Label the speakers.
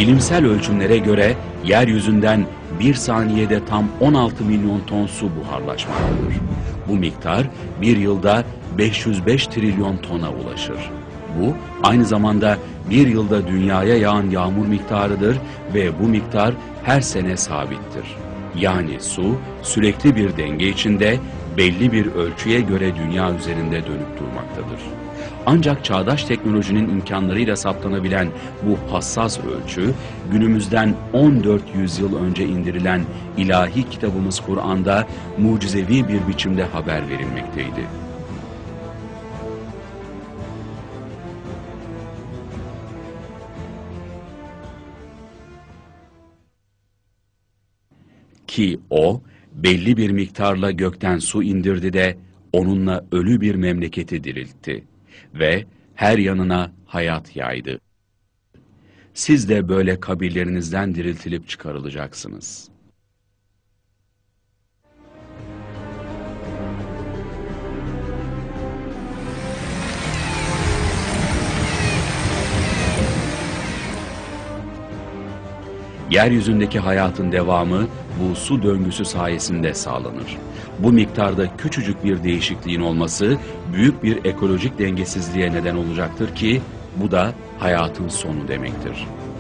Speaker 1: Bilimsel ölçümlere göre yeryüzünden bir saniyede tam 16 milyon ton su buharlaşmaktadır. Bu miktar bir yılda 505 trilyon tona ulaşır. Bu aynı zamanda bir yılda dünyaya yağan yağmur miktarıdır ve bu miktar her sene sabittir. Yani su sürekli bir denge içinde belli bir ölçüye göre dünya üzerinde dönüp durmaktadır. Ancak çağdaş teknolojinin imkanlarıyla saptanabilen bu hassas ölçü, günümüzden 14 yüzyıl önce indirilen ilahi kitabımız Kur'an'da mucizevi bir biçimde haber verilmekteydi. Ki o, belli bir miktarla gökten su indirdi de onunla ölü bir memleketi diriltti ve her yanına hayat yaydı. Siz de böyle kabirlerinizden diriltilip çıkarılacaksınız. Yeryüzündeki hayatın devamı bu su döngüsü sayesinde sağlanır. Bu miktarda küçücük bir değişikliğin olması büyük bir ekolojik dengesizliğe neden olacaktır ki bu da hayatın sonu demektir.